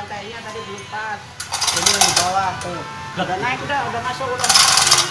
rantainya tadi belum pas. Ini yang di bawah tuh. Udah naik udah masuk udah.